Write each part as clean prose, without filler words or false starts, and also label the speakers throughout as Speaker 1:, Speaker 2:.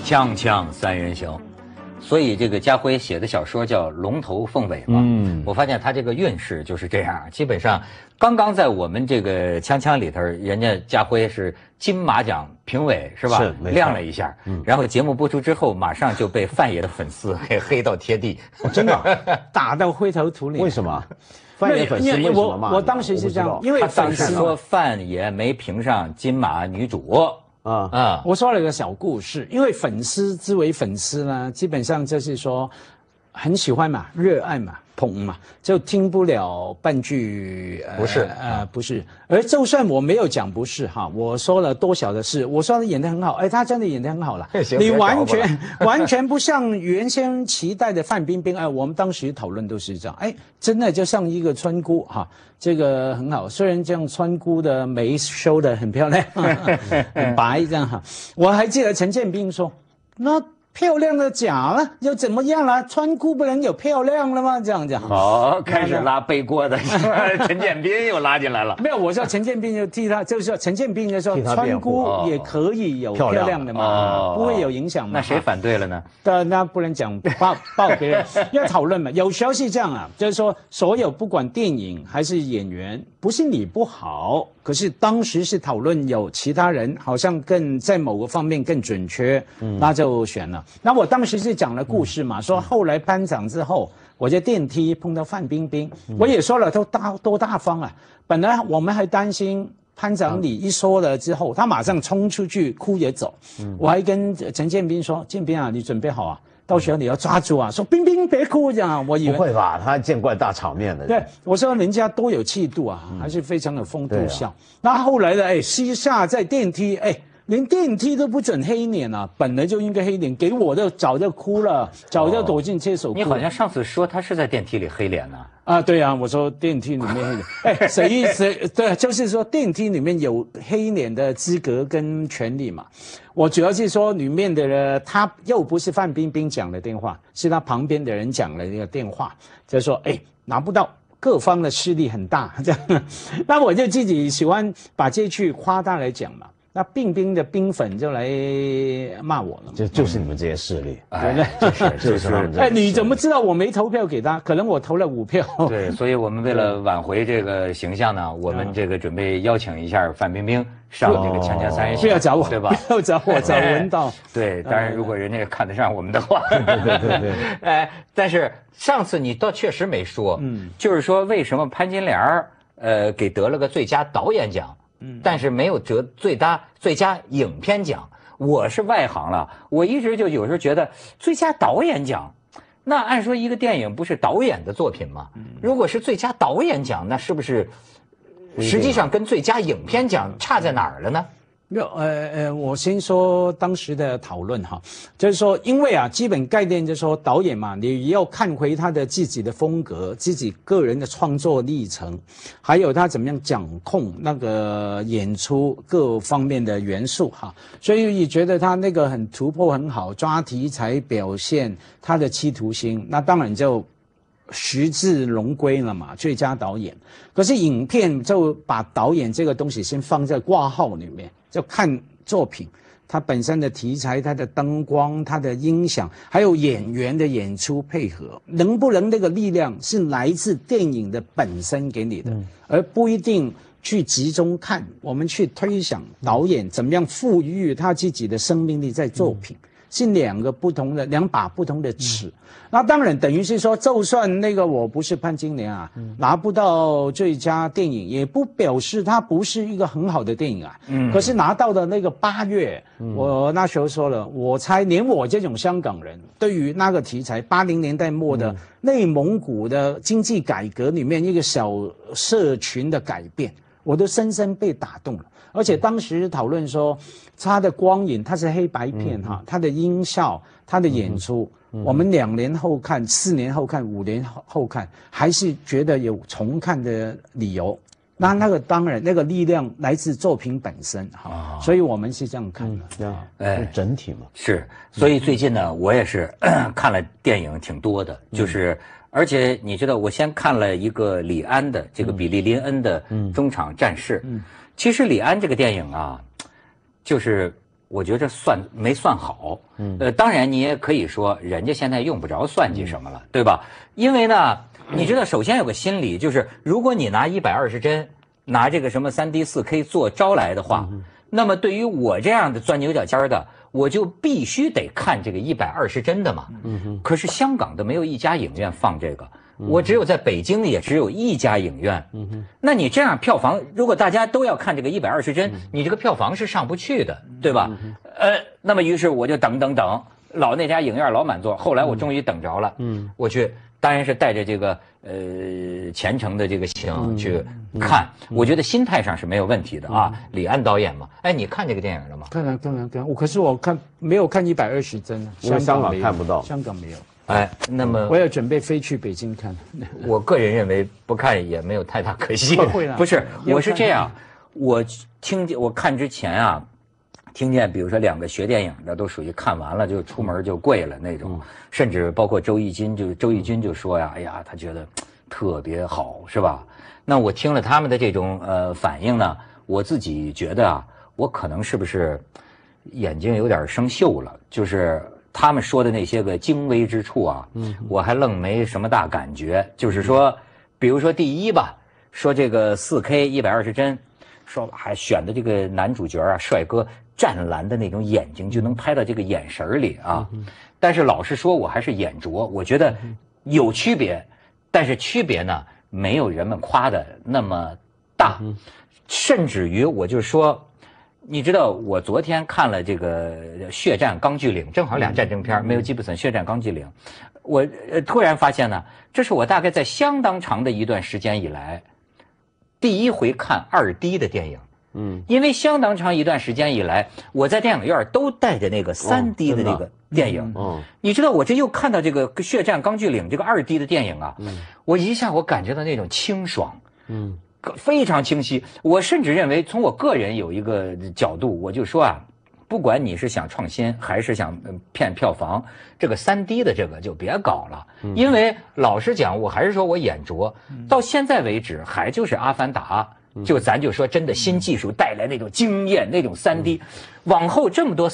Speaker 1: 锵锵三人行，所以这个家辉写的小说叫《龙头凤尾》嘛。我发现他这个运势就是这样，基本上刚刚在我们这个锵锵里头，人家家辉是金马奖评委是吧？是亮了一下，然后节目播出之后，马上就被范爷的粉丝给黑到贴地，
Speaker 2: 真的打到灰头土脸。
Speaker 3: 为什么？范爷粉丝为什么骂？
Speaker 2: 我当时是这样，因为
Speaker 1: 他当时说范爷没评上金马女主。
Speaker 2: 我说了一个小故事，因为粉丝之为粉丝呢，基本上就是说很喜欢嘛，热爱嘛，捧嘛，就听不了半句不是。而就算我没有讲不是哈，我说了多少的是，我说他演得很好，哎，他真的演得很好了。你完全不像原先期待的范冰冰，哎，我们当时讨论都是这样，哎，真的就像一个村姑哈。这个很好，虽然这样村姑的眉修得很漂亮，很白这样哈。我还记得陈建斌说，那漂亮的假了又怎么样了？村姑不能有漂亮了吗？这样讲。
Speaker 1: 好，开始拉背锅的陈建斌又拉进来了。
Speaker 2: 没有，我说陈建斌就替他，就是说陈建斌就说村姑也可以有漂亮的嘛，不会有影响嘛。
Speaker 1: 那谁反对了呢？
Speaker 2: 那不能讲报别人，要讨论嘛。有时候是这样啊，就是说所有不管电影还是演员，不是你不好。可是当时是讨论有其他人好像更在某个方面更准确，那就选了。那我当时是讲了故事嘛，说后来颁奖之后，我在电梯碰到范冰冰，我也说了多大方啊！本来我们还担心颁奖礼一说了之后，他马上冲出去哭也走。我还跟陈建斌说：“建斌啊，你准备好啊？到时候你要抓住啊！”说冰冰别哭这样，我以为
Speaker 3: 不会吧？他见惯大场面的。
Speaker 2: 对，我说人家多有气度啊，还是非常有风度笑。那后来呢？私下在电梯，连电梯都不准黑脸啊！本来就应该黑脸，给我的早就哭了，早就躲进厕所哭。
Speaker 1: 你好像上次说他是在电梯里黑脸呢。
Speaker 2: 啊，对啊，我说电梯里面黑脸，谁对，就是说电梯里面有黑脸的资格跟权利嘛。我主要是说里面的人，他又不是范冰冰讲的电话，是他旁边的人讲的那个电话，就说拿不到。各方的势力很大，这样，那我就自己喜欢把这句夸大来讲嘛。那冰冰的冰粉就来骂我了，
Speaker 3: 就是你们这些势力，
Speaker 2: 对不对？就是你怎么知道我没投票给他？可能我投了5票。
Speaker 1: 对，所以我们为了挽回这个形象呢，我们这个准备邀请一下范冰冰上这个锵锵三人行，
Speaker 2: 不要找我，
Speaker 1: 对吧？
Speaker 2: 不要找我，找文道。
Speaker 1: 对，当然如果人家看得上我们的话，
Speaker 3: 对。
Speaker 1: 但是上次你倒确实没说，就是说为什么潘金莲给得了个最佳导演奖？但是没有得最佳影片奖。我是外行了，我一直就有时候觉得最佳导演奖，那按说一个电影不是导演的作品吗？如果是最佳导演奖，那是不是实际上跟最佳影片奖差在哪儿了呢？
Speaker 2: 我先说当时的讨论哈，就是说，因为基本概念就是说，导演嘛，你要看回他的自己的风格、自己个人的创作历程，还有他怎么样掌控那个演出各方面的元素哈。所以你觉得他那个很突破很好，抓题材表现他的企图心，那当然就实至龙归了嘛，最佳导演。可是影片就把导演这个东西先放在挂号里面。就看作品，它本身的题材、它的灯光、它的音响，还有演员的演出配合，能不能那个力量是来自电影的本身给你的，而不一定去集中看。我们去推想导演怎么样赋予他自己的生命力在作品，是两把不同的尺。那当然等于是说，就算那个我不是潘金莲拿不到最佳电影，也不表示它不是一个很好的电影可是拿到的那个8月，我那时候说了，我猜连我这种香港人，对于那个题材80年代末的内蒙古的经济改革里面一个小社群的改变，我都深深被打动了。而且当时讨论说，它的光影，它是黑白片它的音效，它的演出，我们2年后看、4年后看、5年后看，还是觉得有重看的理由。那个当然，那个力量来自作品本身所以我们是这样看的。
Speaker 3: 整体嘛。
Speaker 1: 是，所以最近呢，我也是看了电影挺多的，就是而且你知道，我先看了一个李安的这个比利林恩的中场战事。其实李安这个电影就是我觉着没算好。当然你也可以说，人家现在用不着算计什么了，对吧？因为呢，你知道，首先有个心理，就是如果你拿120帧，拿这个什么3D 4K 做招来的话，那么对于我这样的钻牛角尖的，我就必须得看这个120帧的嘛。可是香港的没有一家影院放这个。我只有在北京也只有一家影院，那你这样票房，如果大家都要看这个120帧，你这个票房是上不去的，对吧？那么于是我就等，老那家影院老满座，后来我终于等着了，我去，当然是带着这个虔诚的这个心去看，我觉得心态上是没有问题的啊。李安导演嘛，哎，你看这个电影了吗？
Speaker 2: 看，可是我没有看120帧，
Speaker 3: 香港看不到，
Speaker 2: 香港没有。
Speaker 1: 哎，那么
Speaker 2: 我也准备飞去北京看。
Speaker 1: 我个人认为不看也没有太大可惜。不是，我是这样，我看之前啊，听见比如说2个学电影的都属于看完了就出门就跪了那种，甚至包括周轶君就说呀，哎呀，他觉得特别好，是吧？那我听了他们的这种反应呢，我自己觉得啊，我可能是不是眼睛有点生锈了，就是他们说的那些个精微之处啊，我还愣没什么大感觉。就是说，比如说第一吧，说这个4K 120帧，说还选的这个男主角啊，帅哥湛蓝的那种眼睛，就能拍到这个眼神里啊。但是老实说，我还是眼拙，我觉得有区别，但是区别呢，没有人们夸的那么大，甚至于我就说。你知道我昨天看了这个《血战钢锯岭》，正好2战争片，没有吉布森《血战钢锯岭》，我突然发现呢，这是我大概在相当长的一段时间以来，第一回看2D 的电影。因为相当长一段时间以来，我在电影院都带着那个3D 的那个电影。你知道我这又看到这个《血战钢锯岭》这个2D 的电影啊，我一下我感觉到那种清爽。非常清晰，我甚至认为，从我个人有一个角度，我就说啊，不管你是想创新还是想骗票房，这个3D 的这个就别搞了，因为老实讲，我还是说我眼拙，到现在为止还就是《阿凡达》，就咱就说真的新技术带来那种惊艳，那种3D，往后这么多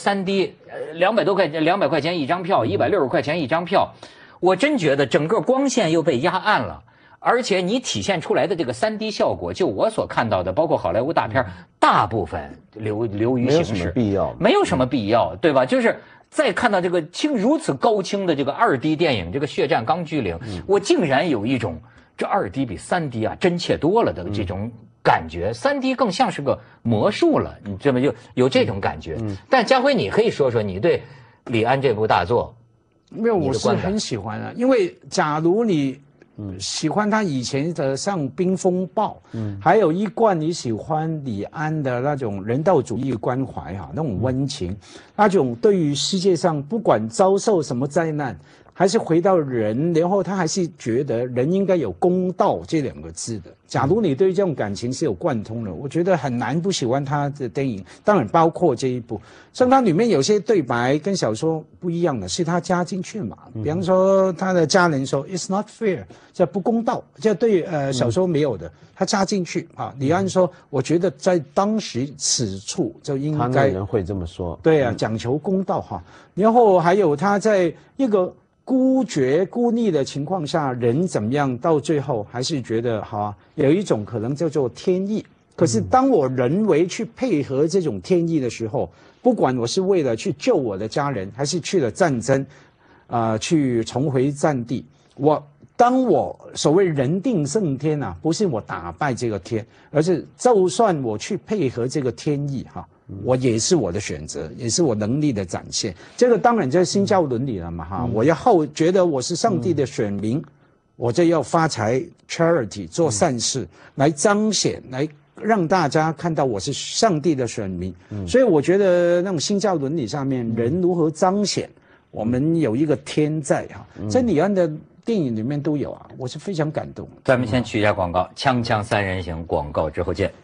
Speaker 1: 3D，200块钱一张票，160块钱一张票，我真觉得整个光线又被压暗了。而且你体现出来的这个3D 效果，就我所看到的，包括好莱坞大片，大部分流于形式，没有什么必要，对吧？就是再看到这个如此高清的这个2D 电影，这个《血战钢锯岭》，我竟然有一种这2D 比3D 啊真切多了的这种感觉，3D 更像是个魔术了，你这么就有这种感觉。但家辉，你可以说说你对李安这部大作，
Speaker 2: 没有，我是很喜欢啊，因为假如你。喜欢他以前的像《冰风暴》，还有一贯你喜欢李安的那种人道主义关怀哈，那种温情，那种对于世界上不管遭受什么灾难，还是回到人，然后他还是觉得人应该有公道这2个字的。假如你对这种感情是有贯通的，我觉得很难不喜欢他的电影，当然包括这一部。像它里面有些对白跟小说不一样的，是他加进去嘛。比方说他的家人说 "It's not fair"， 这不公道，这对小说没有的，他加进去啊。李安说，我觉得在当时此处就应该，
Speaker 3: 他人会这么说。
Speaker 2: 对啊，讲求公道哈。然后还有他在一个孤绝孤立的情况下，人怎么样，到最后还是觉得有一种可能叫做天意。可是当我人为去配合这种天意的时候，不管我是为了去救我的家人，还是去了战争，去重回战地，当我所谓人定胜天啊，不是我打败这个天，而是就算我去配合这个天意我也是我的选择，也是我能力的展现。这个当然就是新教伦理了嘛我要觉得我是上帝的选民，我就要发财 charity 做善事，来彰显，来让大家看到我是上帝的选民。所以我觉得那种新教伦理上面，人如何彰显我们有一个天在在李安的电影里面都有啊，我是非常感动。
Speaker 1: 咱们先去一下广告，锵锵三人行广告之后见。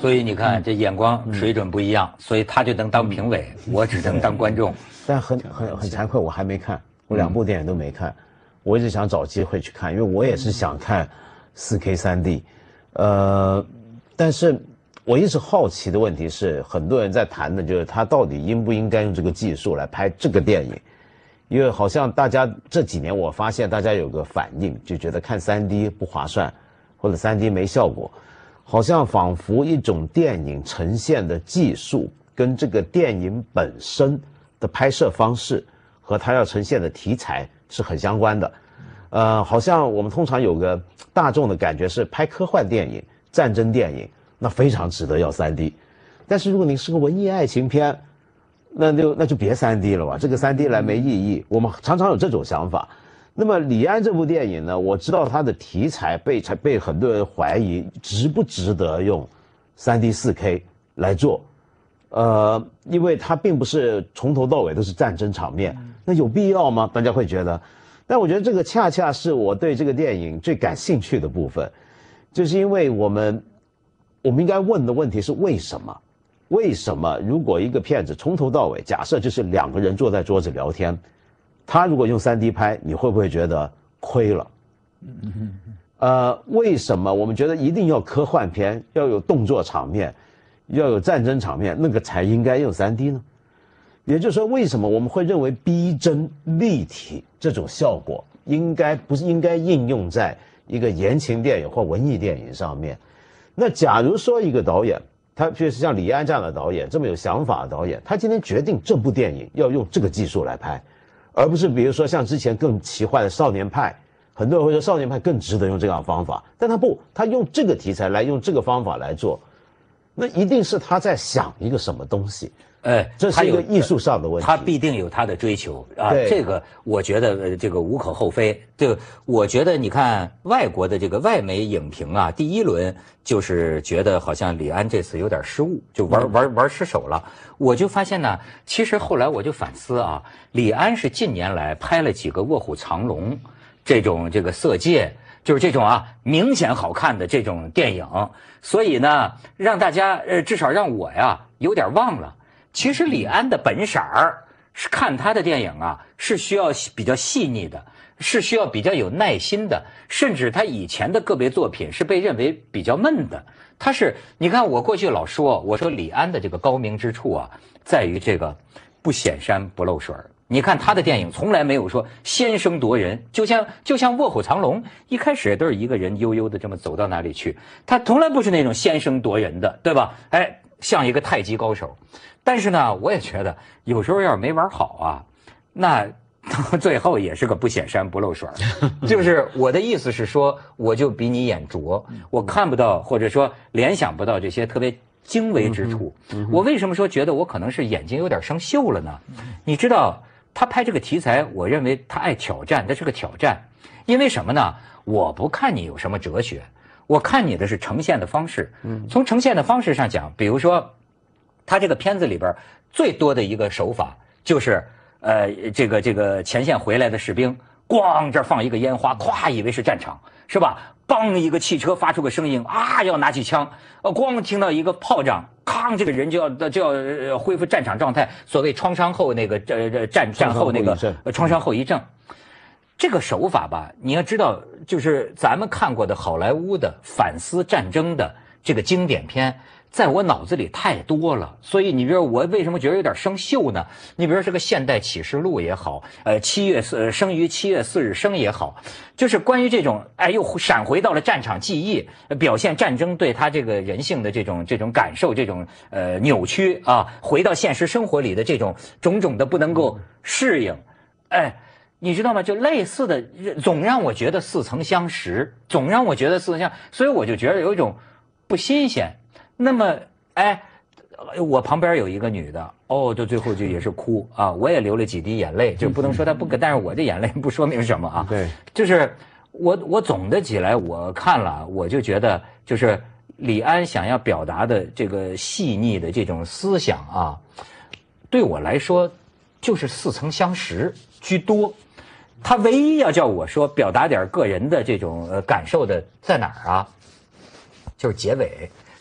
Speaker 1: 所以你看这眼光水准不一样，所以他就能当评委，我只能当观众。
Speaker 3: 但很惭愧，我还没看，我2部电影都没看，我一直想找机会去看，因为我也是想看4K 3D，但是我一直好奇的问题是，很多人在谈的就是他到底应不应该用这个技术来拍这个电影，因为好像大家这几年我发现大家有个反应，就觉得看3D 不划算，或者3D 没效果，好像仿佛一种电影呈现的技术跟这个电影本身的拍摄方式和它要呈现的题材是很相关的。好像我们通常有个大众的感觉是拍科幻电影、战争电影，那非常值得要3D。但是如果你是个文艺爱情片，那就别3D 了吧，这个3D 来没意义。我们常常有这种想法。那么李安这部电影呢，我知道他的题材被很多人怀疑值不值得用3D 4K 来做，因为它并不是从头到尾都是战争场面，那有必要吗？大家会觉得。但我觉得这个恰恰是我对这个电影最感兴趣的部分，就是因为我们应该问的问题是为什么？为什么如果一个片子从头到尾，假设就是2个人坐在桌子聊天，他如果用3D 拍，你会不会觉得亏了？为什么我们觉得一定要科幻片，要有动作场面，要有战争场面，那个才应该用3D 呢？也就是说，为什么我们会认为逼真、立体这种效果不是应该应用在一个言情电影或文艺电影上面？那假如说一个导演，他就是像李安这样的导演，这么有想法的导演，他今天决定这部电影要用这个技术来拍，而不是比如说像之前更奇幻的少年派，很多人会说少年派更值得用这样的方法，但他用这个题材来用这个方法来做，那一定是他在想一个什么东西。这是一个艺术上的问题，
Speaker 1: 他必定有他的追求啊，这个我觉得这个无可厚非。这个我觉得你看外国的这个外媒影评啊，第1轮就是觉得好像李安这次有点失误，就玩失手了。我就发现呢，其实后来我就反思啊，李安是近年来拍了几个《卧虎藏龙》这个色戒，就是这种明显好看的这种电影，所以呢，让大家至少让我呀有点忘了。其实李安的本色儿是看他的电影啊，是需要比较细腻的，是需要比较有耐心的，甚至他以前的个别作品是被认为比较闷的。你看我过去老说，我说李安的这个高明之处啊，在于这个不显山不漏水。你看他的电影从来没有说先声夺人，就像《卧虎藏龙》一开始都是一个人悠悠的这么走到哪里去，他从来不是那种先声夺人的，对吧？像一个太极高手。但是呢，我也觉得有时候要是没玩好啊，那到最后也是个不显山不漏水。就是我的意思是说，我就比你眼拙，我看不到或者说联想不到这些特别精微之处。我为什么说觉得我可能是眼睛有点生锈了呢？你知道他拍这个题材，我认为他爱挑战，这是个挑战。因为什么呢？我不看你有什么哲学，我看你的是呈现的方式。从呈现的方式上讲，比如说他这个片子里边最多的一个手法就是这个前线回来的士兵，咣这儿放一个烟花，咵以为是战场，是吧？梆一个汽车发出个声音啊，要拿起枪，咣听到一个炮仗，康这个人就要恢复战场状态，所谓创伤后那个战后那个创伤后遗症。这个手法吧，你要知道，就是咱们看过的好莱坞的反思战争的这个经典片，在我脑子里太多了，所以你比如我为什么觉得有点生锈呢？你比如这个《现代启示录》也好，生于7月4日生也好，就是关于这种又闪回到了战场记忆，表现战争对他这个人性的这种感受，这种扭曲啊，回到现实生活里的这种种种的不能够适应，你知道吗？就类似的，总让我觉得似曾相识，所以我就觉得有一种不新鲜。那么，我旁边有一个女的，到最后就也是哭啊，我也流了几滴眼泪，就不能说她不，但是我这眼泪不说明什么啊。
Speaker 3: 对，
Speaker 1: 就是我总的起来，我看了，我就觉得，就是李安想要表达的这个细腻的这种思想啊，对我来说就是似曾相识居多。他唯一要叫我说表达点个人的这种感受的在哪儿啊？就是结尾。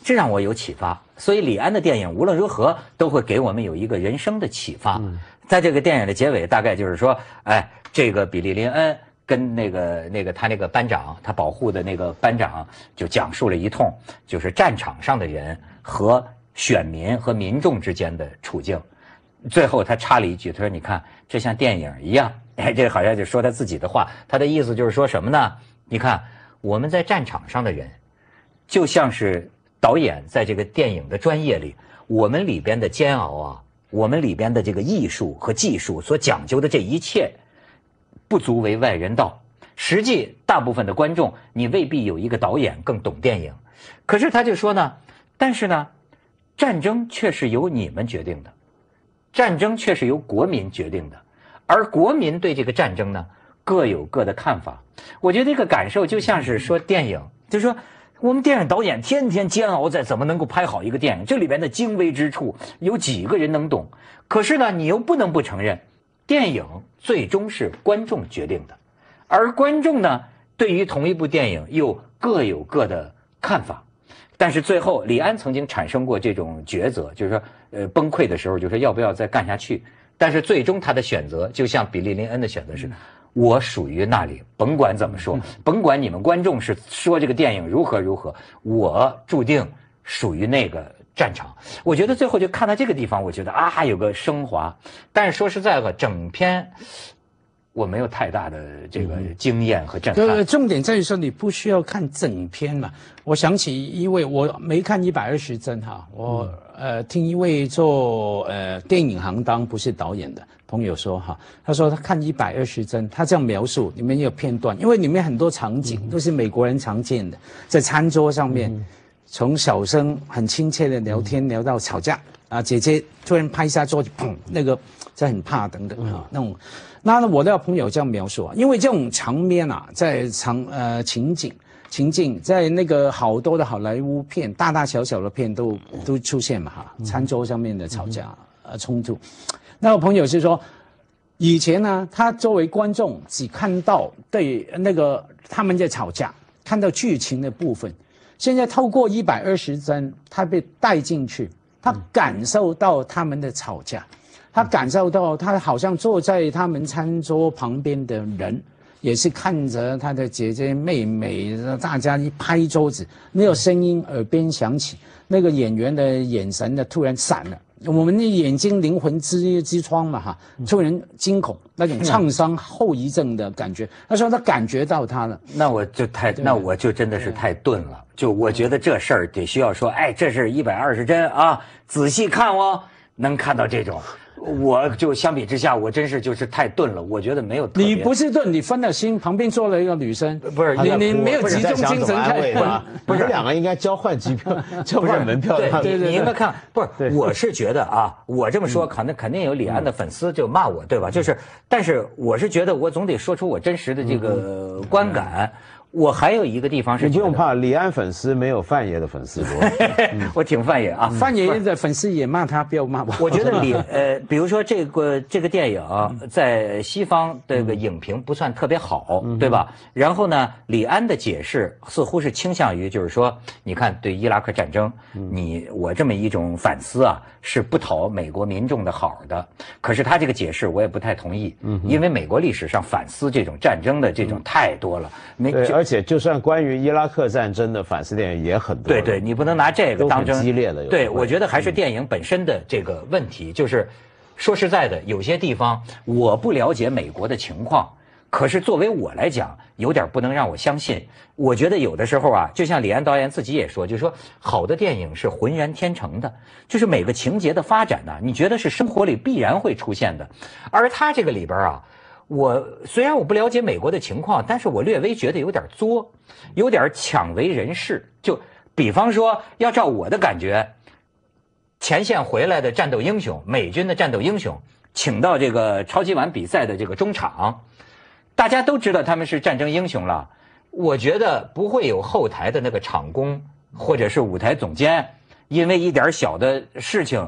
Speaker 1: 这让我有启发。所以李安的电影无论如何都会给我们有一个人生的启发。在这个电影的结尾，大概就是说，哎，这个比利林恩跟那个他那个班长，他保护的那个班长就讲述了一通，就是战场上的人和选民和民众之间的处境。最后他插了一句，他说：“你看，这像电影一样。”哎，这好像就说他自己的话。他的意思就是说什么呢？你看，我们在战场上的人，就像是导演在这个电影的专业里，我们里边的煎熬啊，我们里边的这个艺术和技术所讲究的这一切，不足为外人道。实际大部分的观众，你未必有一个导演更懂电影。可是他就说呢，但是呢，战争却是由你们决定的，战争却是由国民决定的，而国民对这个战争呢，各有各的看法。我觉得这个感受就像是说电影，就是说我们电影导演天天煎熬在怎么能够拍好一个电影，这里边的精微之处有几个人能懂？可是呢，你又不能不承认，电影最终是观众决定的，而观众呢，对于同一部电影又各有各的看法。但是最后，李安曾经产生过这种抉择，就是说，崩溃的时候，就说要不要再干下去。但是最终他的选择，就像比利林恩的选择是，我属于那里，甭管怎么说，甭管你们观众是说这个电影如何如何，我注定属于那个战场。我觉得最后就看到这个地方，我觉得啊，有个升华。但是说实在的，整篇我没有太大的这个经验和震撼。
Speaker 2: 重点在于说你不需要看整篇嘛。我想起一位，我没看120帧哈，我听一位做电影行当不是导演的朋友说哈，他说他看120帧，他这样描述，里面有片段，因为里面很多场景都是美国人常见的，在餐桌上面，从小声很亲切的聊天聊到吵架啊，姐姐突然拍一下桌子，砰，那个这很怕等等啊那种。那我的朋友这样描述啊，因为这种场面啊，在情境，在那个好多的好莱坞片，大大小小的片都出现嘛哈，餐桌上面的吵架冲突。那我朋友是说，以前呢，他作为观众只看到对那个他们在吵架，看到剧情的部分，现在透过120帧，他被带进去，他感受到他们的吵架。他感受到，他好像坐在他们餐桌旁边的人，也是看着他的姐姐妹妹，大家一拍桌子，那个声音耳边响起，那个演员的眼神呢突然闪了，我们的眼睛灵魂之窗嘛哈，突然惊恐，那种创伤后遗症的感觉。他说他感觉到他了，
Speaker 1: 那我就真的是太钝了，就我觉得这事儿得需要说，哎，这是120帧啊，仔细看哦，能看到这种。我就相比之下，我真是就是太钝了。我觉得没有特别。
Speaker 2: 你不是钝，你分了心，旁边坐了一个女生，
Speaker 1: 不是
Speaker 2: 你没有集中精神看。
Speaker 3: 不是两个应该交换机票，交换门票。
Speaker 1: 对，你应该看。不是，我是觉得啊，我这么说肯定有李安的粉丝就骂我，对吧？就是，但是我是觉得我总得说出我真实的这个观感。我还有一个地方是，
Speaker 3: 你不用怕，李安粉丝没有范爷的粉丝多。
Speaker 1: 我挺范爷啊，
Speaker 2: 范爷的粉丝也骂他，不要骂我。
Speaker 1: 我觉得比如说这个电影在西方这个影评不算特别好，对吧？然后呢，李安的解释似乎是倾向于就是说，你看对伊拉克战争，我这么一种反思啊，是不讨美国民众的好的。可是他这个解释我也不太同意，因为美国历史上反思这种战争的这种太多了，
Speaker 3: 而且就算关于伊拉克战争的反思电影也很多。
Speaker 1: 对，你不能拿这个当成
Speaker 3: 激烈的。
Speaker 1: 对，我觉得还是电影本身的这个问题，就是说实在的，有些地方我不了解美国的情况，可是作为我来讲，有点不能让我相信。我觉得有的时候啊，就像李安导演自己也说，就是说好的电影是浑然天成的，就是每个情节的发展呢，你觉得是生活里必然会出现的，而他这个里边啊。虽然我不了解美国的情况，但是我略微觉得有点作，有点抢为人师。就比方说，要照我的感觉，前线回来的战斗英雄，美军的战斗英雄，请到这个超级碗比赛的这个中场，大家都知道他们是战争英雄了。我觉得不会有后台的那个场工或者是舞台总监，因为一点小的事情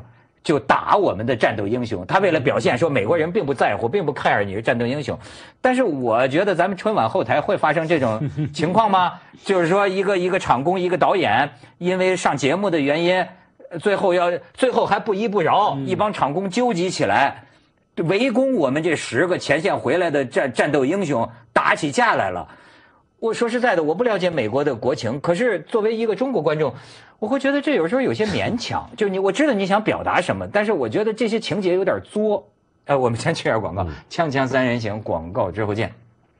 Speaker 1: 就打我们的战斗英雄。他为了表现说美国人并不在乎，并不 care 你是战斗英雄。但是我觉得咱们春晚后台会发生这种情况吗？就是说一个场工，一个导演，因为上节目的原因，最后还不依不饶，一帮场工纠集起来，围攻我们这10个前线回来的战斗英雄，打起架来了。我说实在的，我不了解美国的国情，可是作为一个中国观众，我会觉得这有时候有些勉强。就我知道你想表达什么，但是我觉得这些情节有点作。我们先去点广告，锵锵三人行，广告之后见。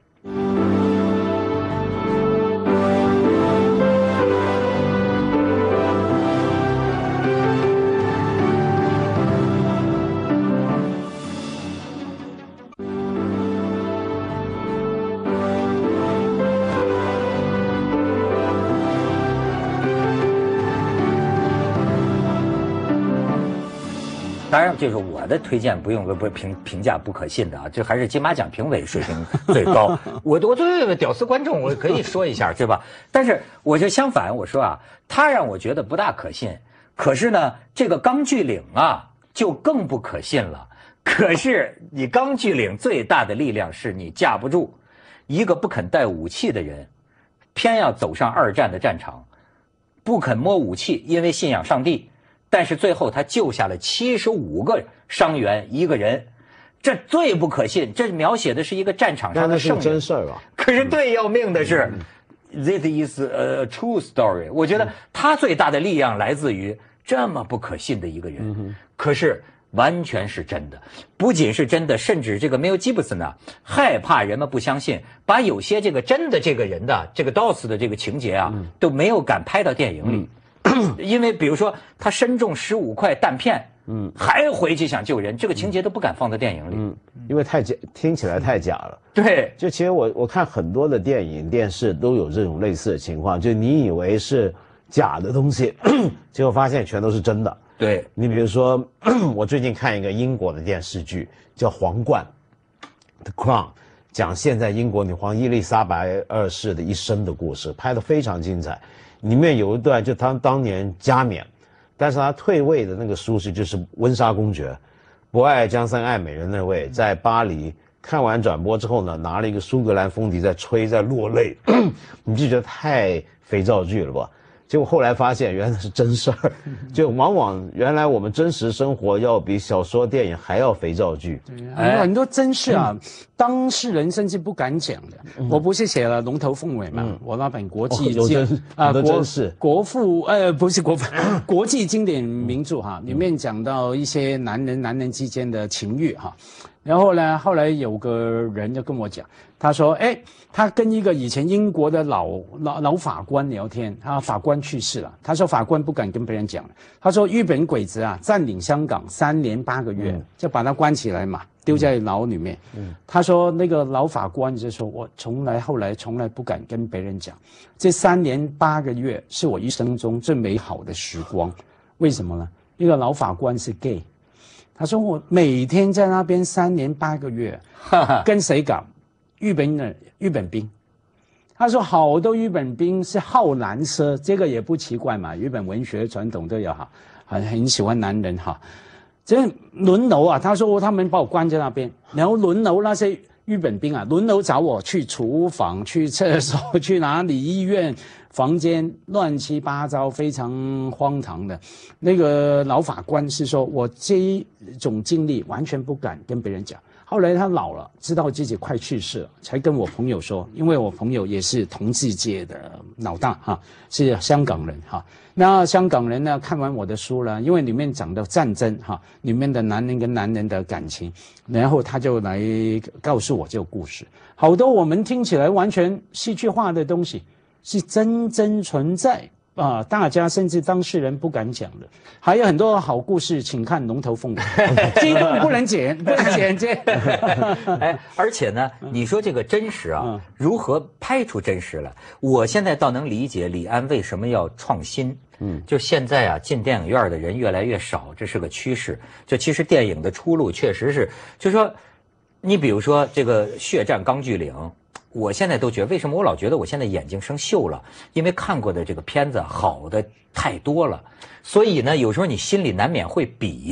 Speaker 1: 当然，就是我的推荐不用评价不可信的啊，这还是金马奖评委水平最高。我作为屌丝观众，我可以说一下，是吧？但是我就相反，我说啊，他让我觉得不大可信。可是呢，这个钢锯岭啊，就更不可信了。可是你钢锯岭最大的力量是你架不住一个不肯带武器的人，偏要走上2战的战场，不肯摸武器，因为信仰上帝。但是最后他救下了75个伤员1个人，这最不可信。这描写的是一个战场上的圣人，
Speaker 3: 那是真事儿吧？
Speaker 1: 可是最要命的是，This is a true story。我觉得他最大的力量来自于这么不可信的一个人，可是完全是真的。不仅是真的，甚至这个Mel Gibson呢，害怕人们不相信，把有些这个真的这个人的这个 Dawes 的这个情节啊，都没有敢拍到电影里。因为比如说他身中15块弹片，还回去想救人，这个情节都不敢放在电影里，
Speaker 3: 因为太假，听起来太假了。
Speaker 1: 对，
Speaker 3: 就其实我看很多的电影、电视都有这种类似的情况，就你以为是假的东西，结果发现全都是真的。
Speaker 1: 对，
Speaker 3: 你比如说，我最近看一个英国的电视剧叫《皇冠》（The Crown），讲现在英国女皇伊丽莎白2世的一生的故事，拍得非常精彩。里面有一段就他当年加冕，但是他退位的那个苏轼就是温莎公爵，不爱江山爱美人那位，在巴黎看完转播之后呢，拿了一个苏格兰风笛在吹，在落泪，你就觉得太肥皂剧了吧？结果后来发现原来是真事儿，就往往原来我们真实生活要比小说电影还要肥皂剧。
Speaker 2: 对，很多真事啊，当事人甚至不敢讲的。我不是写了《龙头凤尾》嘛，我那本国际国父不是国父，国际经典名著哈，里面讲到一些男人之间的情欲哈。然后呢，后来有个人就跟我讲，他说，他跟一个以前英国的老法官聊天，法官去世了，他说法官不敢跟别人讲了，他说日本鬼子啊占领香港3年8个月，就把他关起来嘛，丢在牢里面。他说那个老法官就说，我后来从来不敢跟别人讲，这3年8个月是我一生中最美好的时光。为什么呢？一个老法官是 gay。他说我每天在那边3年8个月，跟谁搞？日本兵。他说好多日本兵是好男色，这个也不奇怪嘛，日本文学传统都有哈，很喜欢男人哈。这轮流啊，他说他们把我关在那边，然后轮流那些日本兵啊，轮流找我去厨房、去厕所、去哪里医院。房间乱七八糟，非常荒唐的。那个老法官是说，我这一种经历完全不敢跟别人讲。后来他老了，知道自己快去世了，才跟我朋友说，因为我朋友也是同志界的老大哈，是香港人哈。那香港人呢，看完我的书了，因为里面讲的战争哈，里面的男人跟男人的感情，然后他就来告诉我这个故事。好多我们听起来完全戏剧化的东西。是真正存在啊！大家甚至当事人不敢讲的，还有很多好故事，请看《龙头凤尾》，这个不能剪这。
Speaker 1: 而且呢，你说这个真实啊，如何拍出真实来？我现在倒能理解李安为什么要创新。就现在啊，进电影院的人越来越少，这是个趋势。就其实电影的出路确实是，就是说，你比如说这个《血战钢锯岭》。我现在都觉得，为什么我老觉得我现在眼睛生锈了？因为看过的这个片子好的太多了，所以呢，有时候你心里难免会比。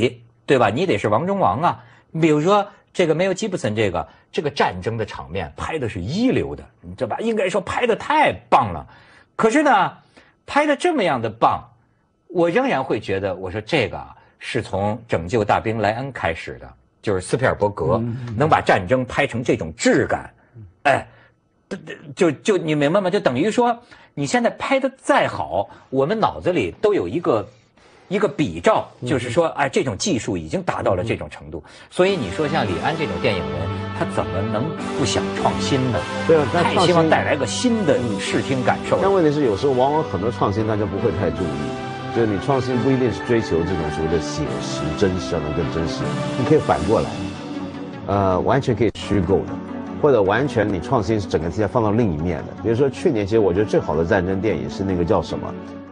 Speaker 1: 对吧？你得是王中王啊。比如说这个没有吉布森这个战争的场面拍的是一流的，你知道吧？应该说拍的太棒了。可是呢，拍的这么样的棒，我仍然会觉得，我说这个是从拯救大兵莱恩开始的，就是斯皮尔伯格能把战争拍成这种质感，哎，就你明白吗？就等于说你现在拍的再好，我们脑子里都有一个比照，就是说，哎，这种技术已经达到了这种程度。所以你说像李安这种电影人，他怎么能不想创新呢？
Speaker 3: 对啊，
Speaker 1: 太希望带来个新的视听感受。
Speaker 3: 但问题是，有时候往往很多创新大家不会太注意。就是你创新不一定是追求这种所谓的写实、真实能更真实，你可以反过来，完全可以虚构的，或者完全你创新是整个题材放到另一面的。比如说去年，其实我觉得最好的战争电影是那个叫什么，